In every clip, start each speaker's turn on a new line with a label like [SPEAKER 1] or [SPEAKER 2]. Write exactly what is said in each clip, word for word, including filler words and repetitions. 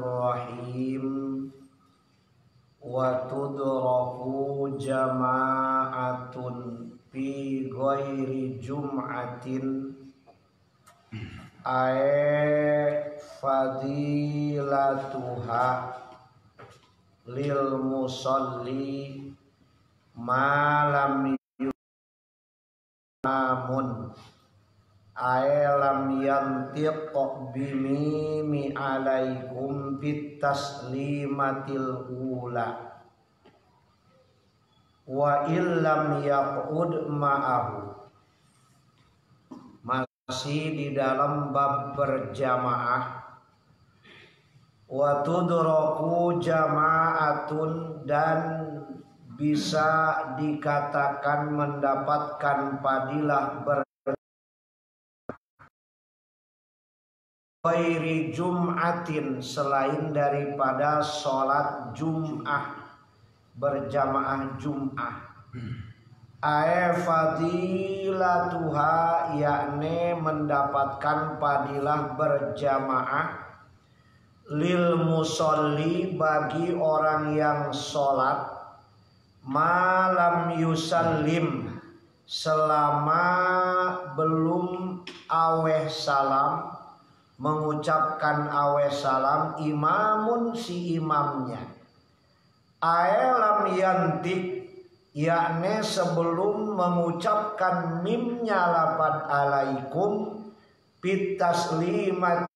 [SPEAKER 1] Bismillahirrahmanirrahim. Wa tudraku jama'atun fi ghairi jum'atin ae fadilatuha lil musalli malam yunamun ae lam yantiq bimimi alaikum fit taslimatil ula wa illam yaqud ma'ahu. Masih di dalam bab berjamaah. Wa tudraku jama'atun, dan bisa dikatakan mendapatkan fadilah ber ghairi jum'atin, selain daripada sholat Jum'ah, berjamaah Jum'ah. Ae fadilatuha, yakni mendapatkan fadilah berjamaah lil musolli, bagi orang yang sholat malam yusallim, selama belum aweh salam, mengucapkan aweh salam imamun, si imamnya. Ae lam yantik, yakni sebelum mengucapkan mimnya lapad alaikum fit taslimat,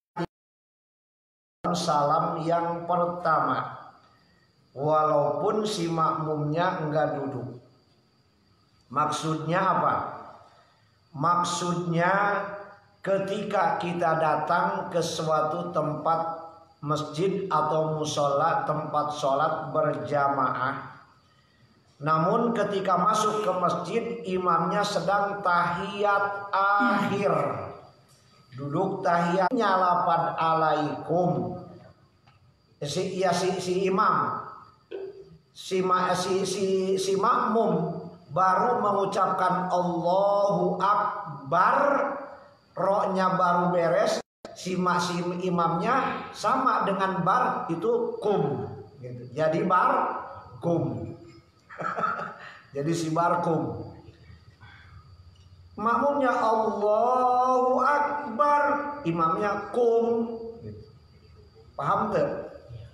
[SPEAKER 1] salam yang pertama, walaupun si makmumnya enggak duduk. Maksudnya apa? Maksudnya ketika kita datang ke suatu tempat masjid atau musola, tempat sholat berjamaah, namun ketika masuk ke masjid imamnya sedang tahiyat akhir, duduk tahiyatnya lapad alaikum, si ya si, si imam si, si, si, si makmum baru mengucapkan Allahu Akbar, roknya baru beres, si, si imamnya sama dengan bar itu kum gitu. Jadi bar kum jadi si barkum, makmumnya Allahu Akbar, imamnya kum gitu. Paham tuh?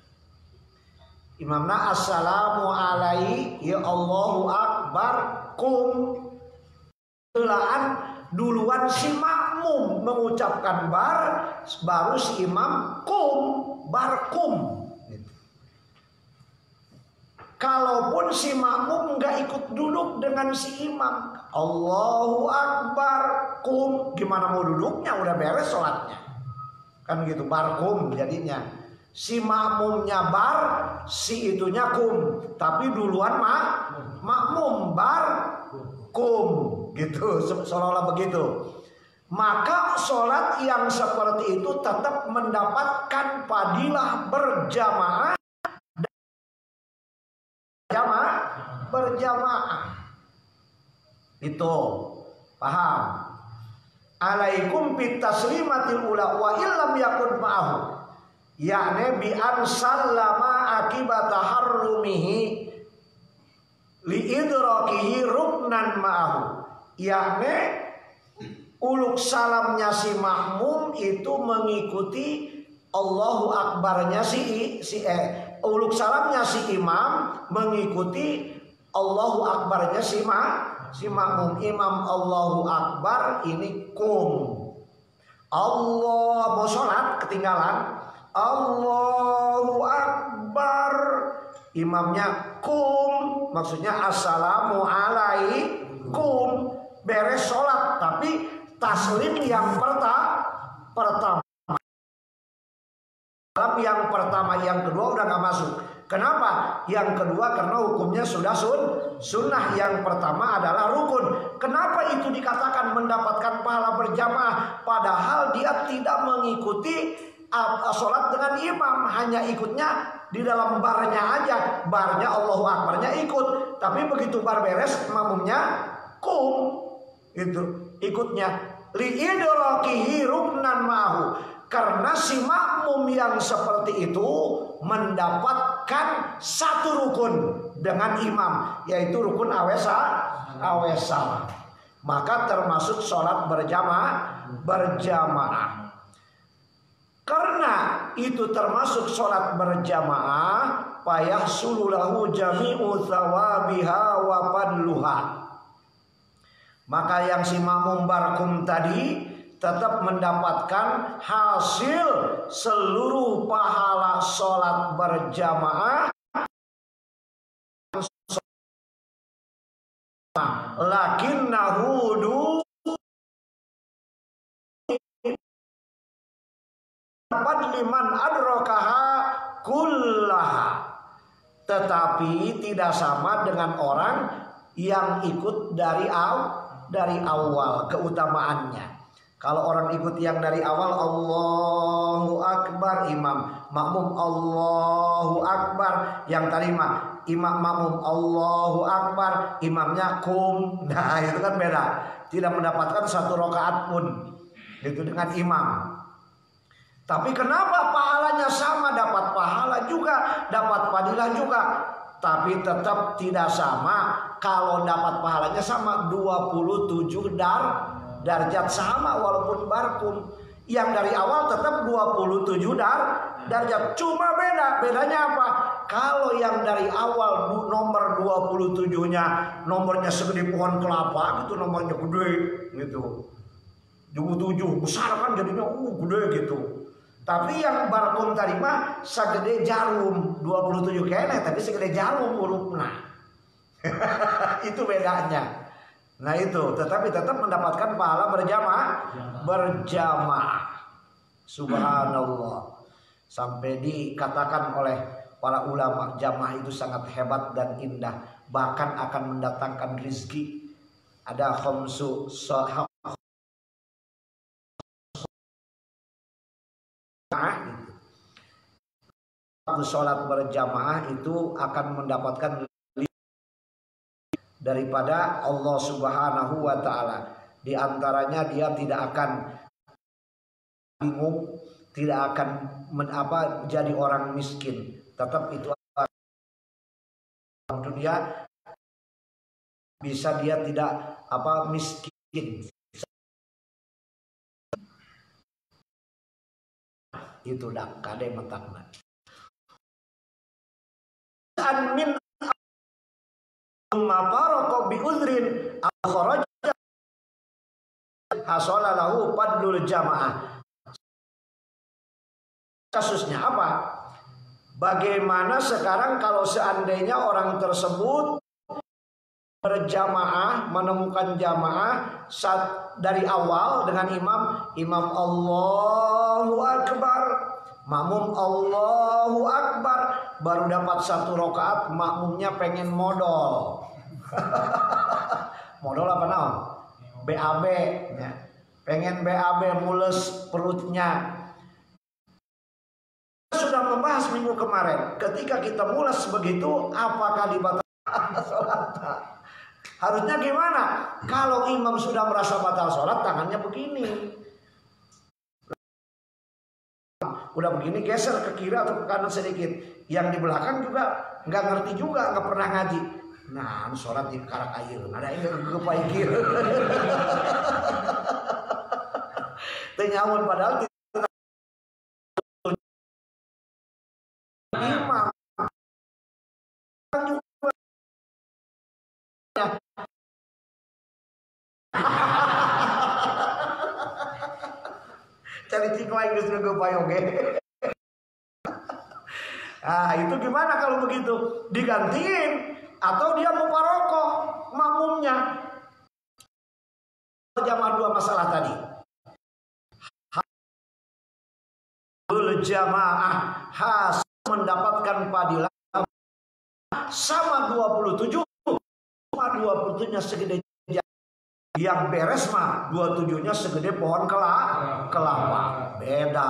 [SPEAKER 1] Imamnya assalamu alaihi, ya Allahu Akbar, kum. Telaan duluan si makmum mengucapkan bar, baru si imam kum, barkum gitu. Kalaupun si makmum nggak ikut duduk dengan si imam, Allahu Akbar, kum, gimana mau duduknya, udah beres sholatnya kan gitu, barkum jadinya. Si makmumnya bar, si itunya kum, tapi duluan mak makmum bar kum gitu, seolah-olah begitu. Maka sholat yang seperti itu tetap mendapatkan fadilah berjamaah, jamaah berjamaah. Itu paham? Alaikum fit taslimatil ula wa illam yakun ma'ahu, yakni bi an sallama akibata harrumihi li idrakihi ruknan ma'ahu, yakni uluk salamnya si makmum itu mengikuti Allahu Akbarnya si si eh uluk salamnya si imam mengikuti Allahu Akbarnya si ma si makmum. Imam Allahu Akbar ini kum, Allah mau sholat ketinggalan, Allahu Akbar, imamnya kum, maksudnya assalamu alaikum, beres sholat, tapi taslim yang perta pertama, salam yang pertama, yang kedua udah gak masuk. Kenapa? Yang kedua karena hukumnya sudah sun, sunnah. Yang pertama adalah rukun. Kenapa itu dikatakan mendapatkan pahala berjamaah, padahal dia tidak mengikuti uh, sholat dengan imam, hanya ikutnya di dalam barnya aja, barnya Allahu Akbarnya ikut, tapi begitu bar beres makmumnya kum itu ikutnya li idrakihi ruknan ma'ahu, Karena si makmum yang seperti itu mendapatkan satu rukun dengan imam, yaitu rukun awesa awesa. Maka termasuk sholat berjamaah berjamaah. Karena itu termasuk sholat berjamaah, fayahsulu lahu jami'u thawabiha wa fadluha. Maka yang si makmum barkum tadi tetap mendapatkan hasil seluruh pahala sholat berjamaah, lakinnahu dapat liman adrokaha kullaha. Tetapi tidak sama dengan orang yang ikut dari awal dari awal keutamaannya. Kalau orang ikut yang dari awal, Allahu Akbar, imam makmum Allahu Akbar, yang tadi mah imam makmum Allahu Akbar, imamnya kum. Nah itu kan beda, tidak mendapatkan satu rakaat pun itu dengan imam. Tapi kenapa pahalanya sama, dapat pahala juga, dapat fadilah juga, tapi tetap tidak sama. Kalau dapat pahalanya sama, dua puluh tujuh dar darjat sama walaupun barkum. Yang dari awal tetap dua puluh tujuh dar darjat. Cuma beda, bedanya apa? Kalau yang dari awal nomor dua puluh tujuh-nya nomornya segede pohon kelapa gitu, nomornya gede gitu. dua puluh tujuh besar kan jadinya uh gede gitu. Tapi yang barkum tadi mah segede jarum, dua puluh tujuh kene tapi segede jarum hurufnya. Itu bedanya. Nah itu, tetapi tetap mendapatkan pahala berjamaah, berjamaah. Subhanallah. Sampai dikatakan oleh para ulama, jamaah itu sangat hebat dan indah, bahkan akan mendatangkan rizki. Ada khamsu sahab sholat berjamaah itu akan mendapatkan daripada Allah Subhanahu wa taala. Di antaranya dia tidak akan bingung, tidak akan men, apa, jadi orang miskin. Tetap itu dunia bisa dia tidak apa miskin. Itu dah kade matakna. Min mafaraqo bi uzrin al-kharaja hasala lahu fadlul jamaah. Kasusnya apa? Bagaimana sekarang kalau seandainya orang tersebut berjamaah, menemukan jamaah saat dari awal dengan imam, imam Allahu Akbar, makmum Allahu Akbar, baru dapat satu rakaat, makmumnya pengen modal. Modal apa naon? B A B ya. Pengen B A B mules perutnya. Sudah membahas minggu kemarin, ketika kita mules begitu, apakah dibatalkan sholatnya? Harusnya gimana? Kalau imam sudah merasa batal sholat, tangannya begini. Udah begini geser ke kiri atau ke kanan sedikit. Yang di belakang juga nggak ngerti juga, nggak pernah ngaji. Nah, sholat di karak air, ada yang kegepai kiri. Tenyawan padahal imam cari cingko Inggris ke payoge. Nah itu gimana kalau begitu? Digantiin atau dia mufarokoh makmumnya? Jamaah dua masalah tadi. Jamaah has mendapatkan fadilah sama dua puluh tujuh, cuma dua puluh tujuh-nya segede yang beres mah dua puluh tujuh-nya segede pohon kelapa, kelapa. Beda.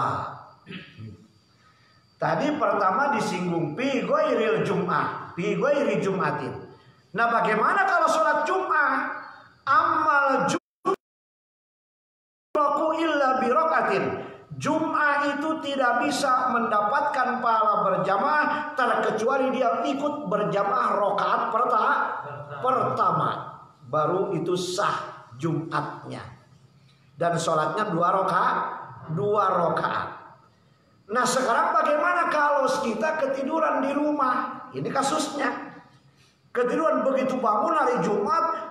[SPEAKER 1] Tadi pertama disinggung pi ghairil jum'ah, pi ghairi jum'atin. Nah, bagaimana kalau sholat Jum'ah? Amal Jum'ah illa bi rakatin. Jum'ah itu tidak bisa mendapatkan pahala berjamaah terkecuali dia ikut berjamaah rakaat pertama, baru itu sah Jumatnya. Dan sholatnya dua rakaat, dua rakaat. Nah sekarang bagaimana kalau kita ketiduran di rumah? Ini kasusnya. Ketiduran begitu bangun hari Jumat,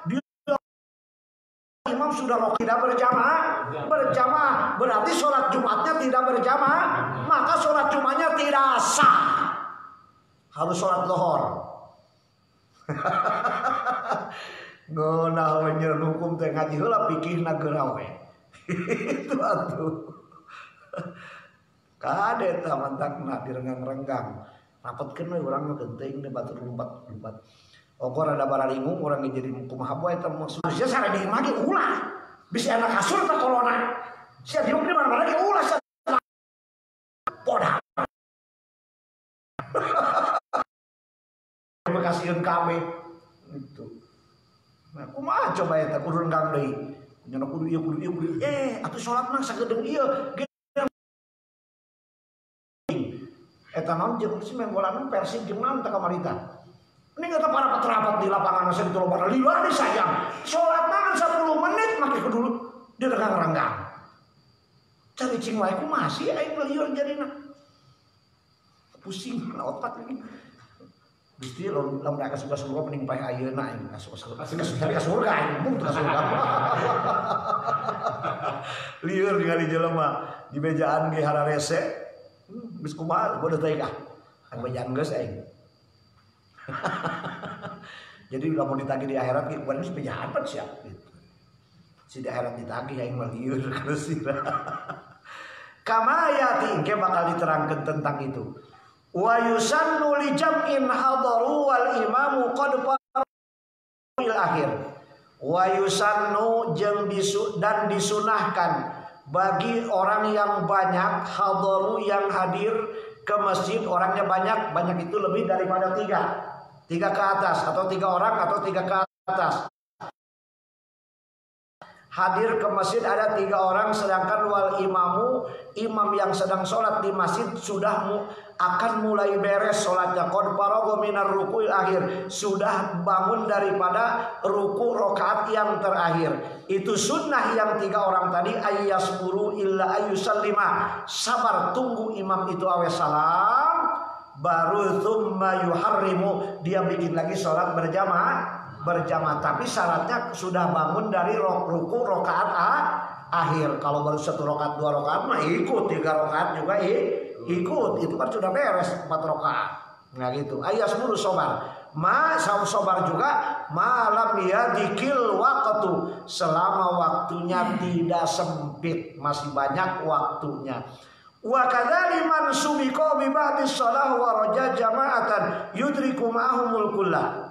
[SPEAKER 1] imam sudah rokaat tidak berjamaah, berjamaah berarti sholat Jumatnya tidak berjamaah, maka sholat Jumatnya tidak sah, harus sholat lohor. Ngonah wenyer hukum teh ngaji heula pikirna geura we. Itu atuh. Kade tah mantakna direnggang-renggang. Rapetkeun we urang mah geuting teh batur lumpat-lumpat. Ogor ada baralingung orang jadi kumaha boy eta maksudnya sare di magi ulah. Bisa anak kasur teh corona. Sia diuk di mana-mana ge ulah sia. Podah. Makasihkeun kami itu. Nah, kumaha coba eta kudu renggang deui. Nya kudu ieu kudu ieu kudu eh atuh salat mah sagedeung ieu. Eta naon jeung si main bola nu Persib jeung naon teh kamarita. Ini kata para peterapat di lapangan nasi ditolong pada liwat disayang. Sholat makan sepuluh menit makai kedulu dia renggang-renggang. Cari cing wae ku masih aing liur jadina. Pusing na otak ini. Gusti lamun lamun aya ka surga mending paeh ayeuna aing asup surga. Asik ka surga aing mung teu surga. Liur ningali jelema di mejaan ge hararese. Geus kumaha bodoh teh kah. Kan bejaan geus aing. Jadi kalau mau ditagih di akhirat ki bukan sepeda apa sih gitu. Si di akhirat ditagih aing mah lieur keusira. Kama ayati engke bakal diterangkeun tentang itu. Wa yusannu li jam'in hadaru wal imamu qad fil akhir. Wa yusannu jeung disu dan disunahkan bagi orang yang banyak hadaru yang hadir ke masjid, orangnya banyak, banyak itu lebih daripada tiga. Tiga ke atas atau tiga orang atau tiga ke atas. Hadir ke masjid ada tiga orang, sedangkan wal imamu, imam yang sedang sholat di masjid sudah mu, akan mulai beres sholatnya. Qad faraga minar ruku'il akhir, sudah bangun daripada ruku rakaat yang terakhir. Itu sunnah yang tiga orang tadi, ayyasburu illa ayyusallima, sabar tunggu imam itu awe salam. Baru thumma yuharrimu, dia bikin lagi sholat berjamaah berjamaah tapi syaratnya sudah bangun dari ruku rakaat akhir. Kalau baru satu rakaat dua rakaat mah ikut, tiga rakaat juga ikut, itu kan sudah beres empat rakaat. Nah gitu. Ayat sepuluh sobar. Ma sobar juga malam ya dikil waktu, selama waktunya tidak sempit, masih banyak waktunya. Wa kadzali man subiqa bi ba'di shalah wa raja jama'atan yudriku ma'ahumul kullah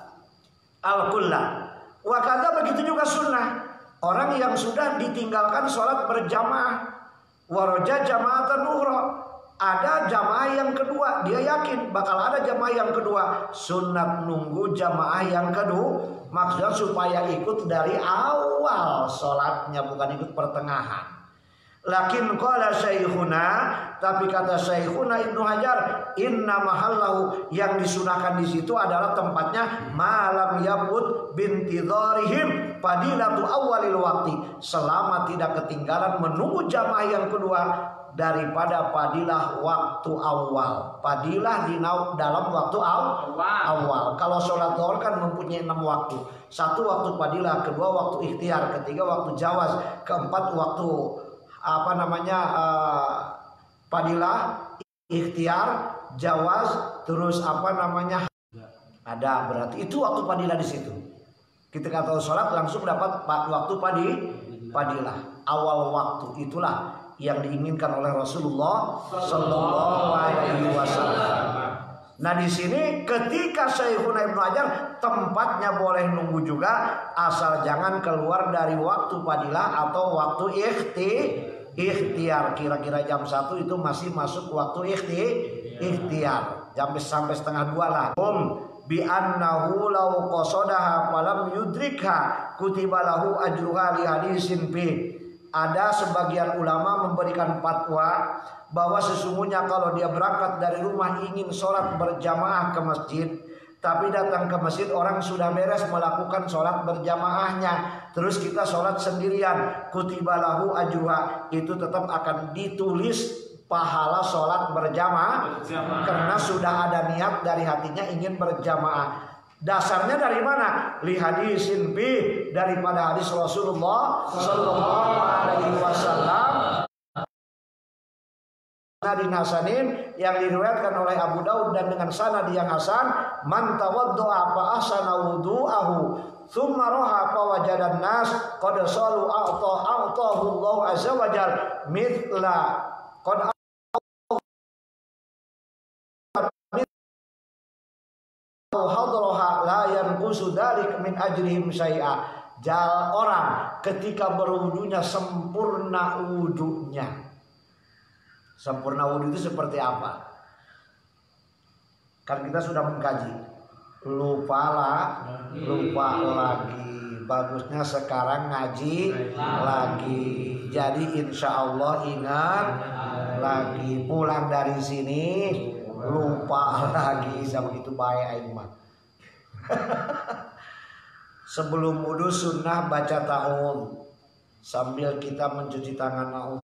[SPEAKER 1] al kullah. Wa kadza begitu juga sunnah orang yang sudah ditinggalkan sholat berjamaah wa raja jama'atan ukhra, ada jamaah yang kedua, dia yakin bakal ada jamaah yang kedua, sunat nunggu jamaah yang kedua, maksudnya supaya ikut dari awal sholatnya, bukan ikut pertengahan. Lakin qala syekhuna, tapi kata syekhuna Ibnu Hajar, inna mahallahu, yang disunahkan di situ adalah tempatnya malam yabut bintidharihim fadilatu awalil waqti, selama tidak ketinggalan menunggu jamaah yang kedua daripada fadilah waktu awal. Fadilah di dalam waktu awal. awal. Kalau sholat zuhur kan mempunyai enam waktu. Satu waktu fadilah, kedua waktu ikhtiar, ketiga waktu jawaz, keempat waktu apa namanya uh, fadilah, ikhtiar, jawaz, terus apa namanya ada, berarti itu waktu fadilah di situ. Kita kata sholat langsung dapat waktu padi fadilah, awal waktu, itulah yang diinginkan oleh Rasulullah Sallallahu Alaihi Wasallam. Nah di sini ketika Syekhuna Ibnu Hajar, tempatnya boleh nunggu juga, asal jangan keluar dari waktu fadilah atau waktu ikhti ikhtiar. Kira-kira jam satu itu masih masuk waktu ikhti ikhtiar, jam sampai setengah dua lah. Um bi annahu law qasadaha falam yudrikha kutiba lahu ajruha li hadisin fi ada sebagian ulama memberikan fatwa bahwa sesungguhnya kalau dia berangkat dari rumah ingin sholat berjamaah ke masjid, tapi datang ke masjid orang sudah beres melakukan sholat berjamaahnya, terus kita sholat sendirian, kutiba lahu ajruha, itu tetap akan ditulis pahala sholat berjamaah, berjamaah karena sudah ada niat dari hatinya ingin berjamaah. Dasarnya dari mana? Li hadisin bi, daripada hadis Rasulullah sallallahu alaihi wasallam Nadin Hasanin yang diriwayatkan oleh Abu Daud dan dengan sanad yang hasan, man tawaddo'a fa ahsana wudu'ahu thumma raha fa wajadan nas qad salu a'ta a'tahu Allah azza wa jalla mithla qad hadraha la yanqusu dzalik min ajrihim syai'a. Jal orang ketika berwudunya sempurna wudunya. Sempurna wudu itu seperti apa? Kan kita sudah mengkaji. Lupalah, lupa lagi. Bagusnya sekarang ngaji lagi. Jadi insya Allah ingat lagi. Pulang dari sini lupa lagi, sama itu bahaya aing mah. Sebelum wudu sunnah baca ta'awudz sambil kita mencuci tangan.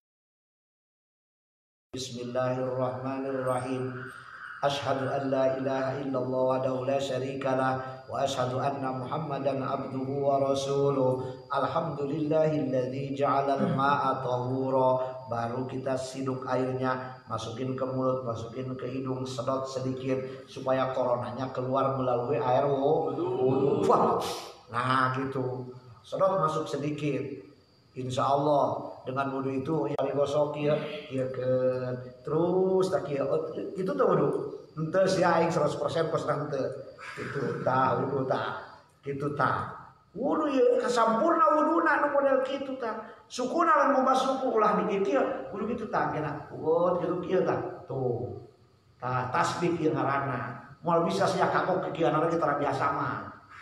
[SPEAKER 1] Bismillahirrahmanirrahim. Asyhadu an la ilaha illallah wahdahu la syarikalah wa asyhadu anna Muhammadan abduhu wa rasuluh. Alhamdulillahilladzi ja'alal ma'a tahura. Baru kita siduk airnya, masukin ke mulut, masukin ke hidung, sedot sedikit supaya coronanya keluar melalui air wudu. Nah gitu, sedot masuk sedikit. Insya Allah dengan wudu itu yang digosok ya, ya ke terus tak ya, itu tuh wudu. Ente sih aing seratus persen pas nanti itu tak wudu tak, gitu tak. Wudu ya kesampurna wudu nak model gitu tak. Suku nalan mau suku ulah dikit ya, wudu gitu tak kena. Oh gitu kia tak tuh. Tak tasbih yang ngarana. Mau bisa sih kakok kekian orang kita biasa mah.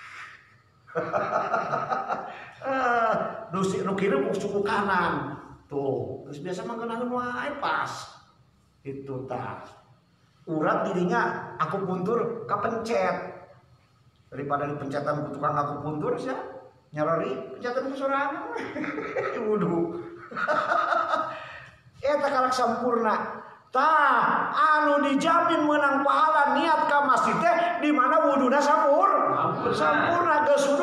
[SPEAKER 1] Nusi nukiru suku kanan tuh, terus biasa mengenal wae pas itu tak. Urat dirinya aku puntur kepencet daripada dipencetan tukang aku puntur sih nyarori pencetan sorangan wudu. Eta kalak sampurna tah anu dijamin menang pahala niat ka masjid teh di mana wuduna sampur sampurna geus